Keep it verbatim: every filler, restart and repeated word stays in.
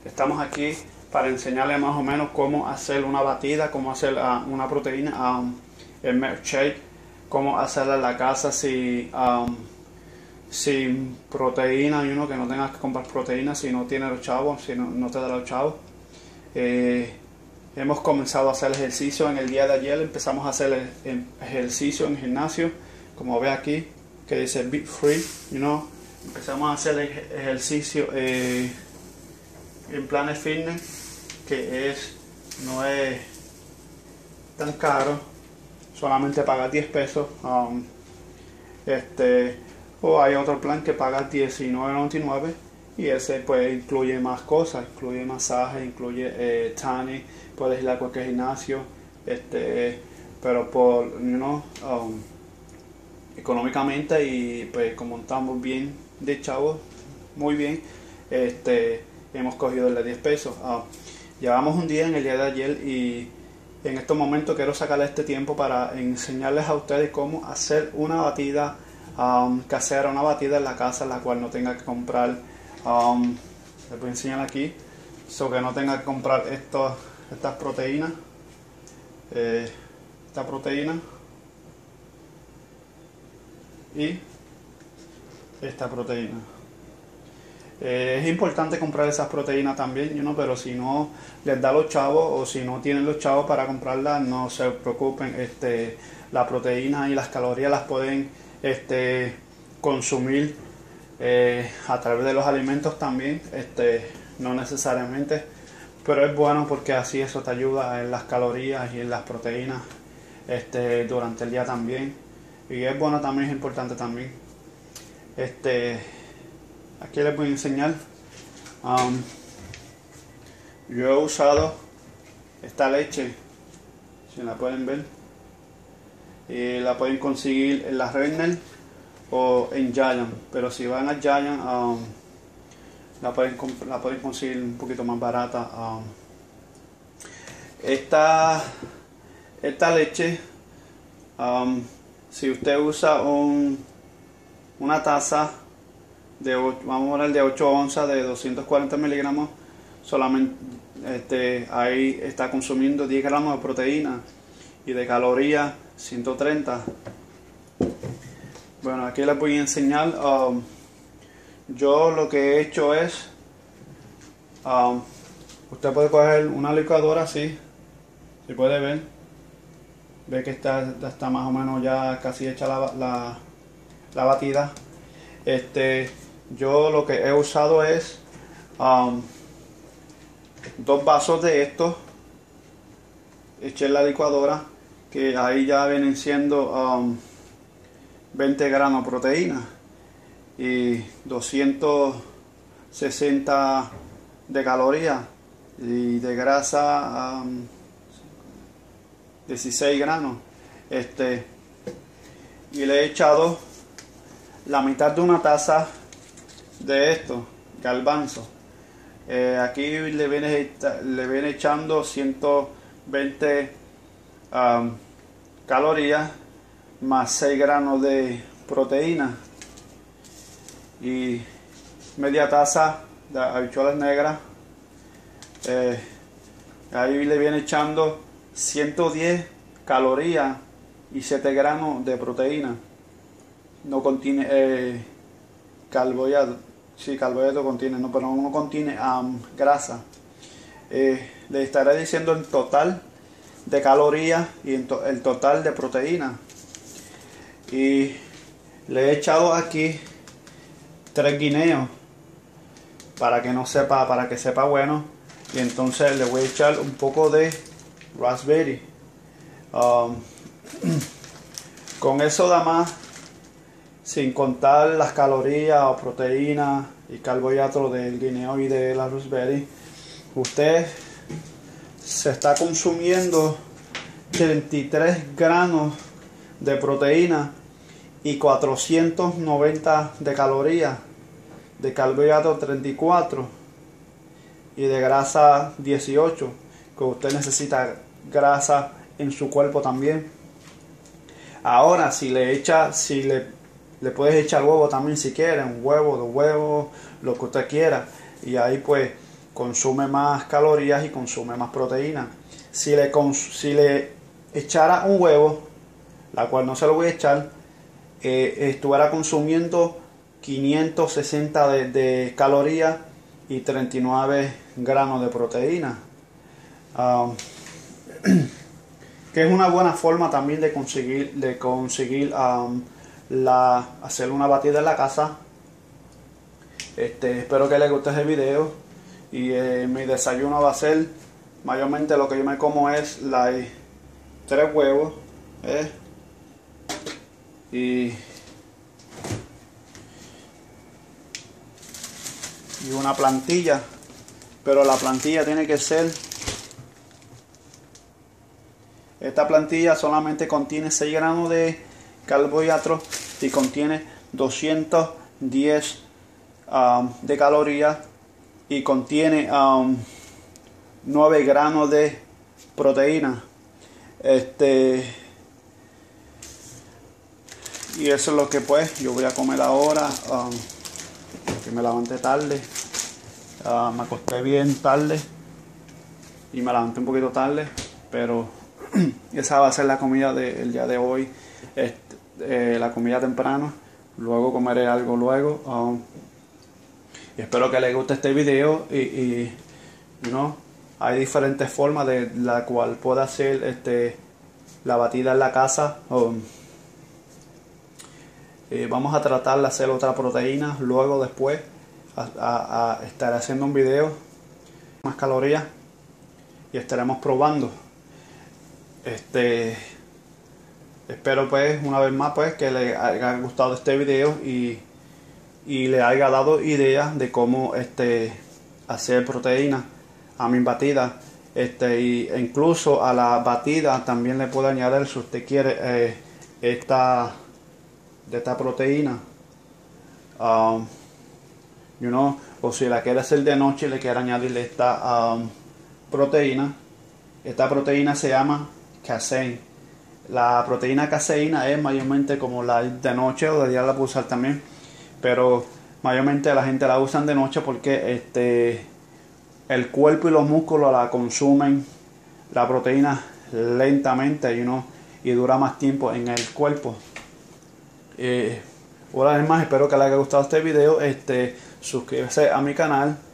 Estamos aquí para enseñarle más o menos cómo hacer una batida, cómo hacer uh, una proteína, um, el milk shake, cómo hacerla en la casa si, um, sin proteína, y uno que no tenga que comprar proteína si no tiene los chavos, si no, no te da los chavos. Eh, hemos comenzado a hacer ejercicio en el día de ayer, empezamos a hacer el, el ejercicio en el gimnasio, como ve aquí, que dice Be Free, you know. Empezamos a hacer el ejercicio eh, en Planet Fitness, que es no es tan caro, solamente paga diez pesos. Um, este o hay otro plan que paga diecinueve noventa y nueve y ese pues incluye más cosas, incluye masaje, incluye eh, tanning, puedes ir a cualquier gimnasio, este pero por you know, um, económicamente, y pues como estamos bien de chavos, muy bien, este hemos cogido el de diez pesos. Uh, llevamos un día en el día de ayer y en estos momentos quiero sacarle este tiempo para enseñarles a ustedes cómo hacer una batida um, casera, una batida en la casa, la cual no tenga que comprar, um, les voy a enseñar aquí, so que no tenga que comprar esto, estas proteínas, eh, esta proteína y esta proteína. Eh, es importante comprar esas proteínas también, you know, pero si no les da los chavos o si no tienen los chavos para comprarlas, no se preocupen. Este, la proteína y las calorías las pueden este, consumir eh, a través de los alimentos también, este, no necesariamente, pero es bueno porque así eso te ayuda en las calorías y en las proteínas este, durante el día también, y es bueno también, es importante también. Este, aquí les voy a enseñar. Um, yo he usado esta leche, si la pueden ver, y la pueden conseguir en la Renner o en Giant, pero si van a Giant um, la, pueden, la pueden conseguir un poquito más barata. Um, esta, esta leche, um, si usted usa un, una taza de, vamos a poner de ocho onzas de doscientos cuarenta miligramos, solamente este, ahí está consumiendo diez gramos de proteína y de calorías ciento treinta. Bueno, aquí les voy a enseñar. Um, yo lo que he hecho es, um, usted puede coger una licuadora así, si puede ver, ve que está, está más o menos ya casi hecha la, la, la batida. Este, yo lo que he usado es um, dos vasos de estos, eché en la licuadora, que ahí ya vienen siendo um, veinte gramos de proteína y doscientos sesenta de calorías, y de grasa um, dieciséis gramos. Este, y le he echado la mitad de una taza de esto, garbanzo. Eh, aquí le viene, le viene echando ciento veinte um, calorías más seis gramos de proteína y media taza de habichuelas negras. Eh, ahí le viene echando ciento diez calorías y siete gramos de proteína. No contiene eh, carbohidrato, sí, carbohidrato contiene, no, pero no contiene um, grasa. Eh, le estaré diciendo el total de calorías y el, to el total de proteína. Y le he echado aquí tres guineos para que no sepa, para que sepa bueno. Y entonces le voy a echar un poco de raspberry. Um, con eso da más, sin contar las calorías o proteínas y carbohidratos del guineo y de la raspberry, usted se está consumiendo treinta y tres gramos de proteína y cuatrocientos noventa de calorías, de carbohidratos treinta y cuatro y de grasa dieciocho, que usted necesita grasa en su cuerpo también. Ahora si le echa, si le, le puedes echar huevo también si quiere, un huevo, dos huevos, lo que usted quiera, y ahí pues consume más calorías y consume más proteína. Si le, si le echara un huevo, la cual no se lo voy a echar, eh, estuviera consumiendo quinientos sesenta de, de calorías y treinta y nueve gramos de proteína. Um, que es una buena forma también de conseguir, de conseguir um, la, hacer una batida en la casa. Este, espero que les guste el video. Y eh, mi desayuno va a ser, mayormente lo que yo me como es la, tres huevos eh, y, y una plantilla, pero la plantilla tiene que ser, esta plantilla solamente contiene seis gramos de carbohidratos y contiene doscientos diez um, de calorías y contiene um, nueve gramos de proteína. Este y eso es lo que pues yo voy a comer ahora. Um, que me levanté tarde, uh, me acosté bien tarde y me levanté un poquito tarde, pero esa va a ser la comida del día de hoy. Este, eh, la comida temprano, luego comeré algo luego. Um, y espero que les guste este video y, y you know, hay diferentes formas de la cual puedo hacer este, la batida en la casa. Um, eh, vamos a tratar de hacer otra proteína luego después a, a, a estar haciendo un video más calorías y estaremos probando. Este espero pues una vez más pues que les haya gustado este video y y le haya dado ideas de cómo este hacer proteína a mi batida. Este y incluso a la batida también le puedo añadir, si usted quiere, eh, esta de esta proteína, um, you know, o si la quiere hacer de noche, le quiere añadirle esta um, proteína. Esta proteína se llama casein. La proteína caseína es mayormente como la de noche, o de día la puedo usar también, pero mayormente la gente la usan de noche porque este el cuerpo y los músculos la consumen la proteína lentamente, you know, y dura más tiempo en el cuerpo. Eh, una vez más espero que les haya gustado este video. Este suscríbase a mi canal.